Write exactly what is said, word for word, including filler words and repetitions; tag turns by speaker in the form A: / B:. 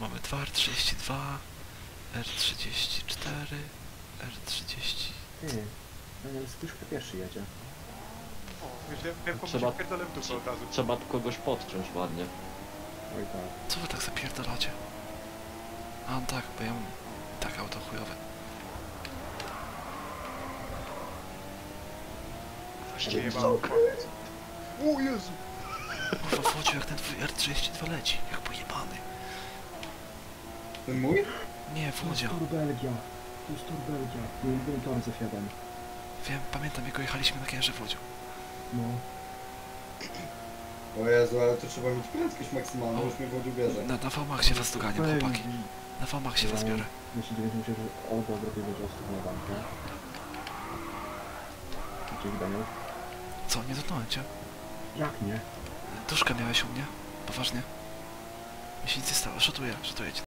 A: Mamy dwa R trzydzieści dwa, R trzydzieści cztery, R trzydzieści...
B: Ty, no nie, Styszka pierwszy jedzie.
C: Już wiem, wiem komu
D: Trzeba-
C: się pierdolę w dupę od razu.
D: Trzeba kogoś podciąć ładnie.
B: Oj tak.
A: Co wy tak zapierdalacie? A no tak, bo ja mam tak auto chujowe.
C: Się jebało. O Jezu!
A: Kurwa, Wodziu, jak ten twój R trzydzieści dwa leci, jak pojebany.
E: Ten mój?
A: Nie,
B: To jest
A: Wodzia.
B: Tour Belgia. To jest Tour Belgia. Nie byłem tor ze Fiatem.
A: Wiem, pamiętam, jak jechaliśmy na Kierze, Wodziu.
B: No.
E: O Jezu, ale to trzeba mieć prędkość maksymalną, już mnie Wodziu bierze.
A: Na, na V-Maxie was doganiam, chłopaki. Na V-Maxie was biorę.
B: Jeśli dowiedzą się, że Olga zrobił wodostów na bankę. Dzięki Daniel.
A: Co, nie dotknąłem cię?
B: Jak nie?
A: Duszkę miałeś u mnie? Poważnie? Mi się nic nie stało, szotuję, szotuję cię.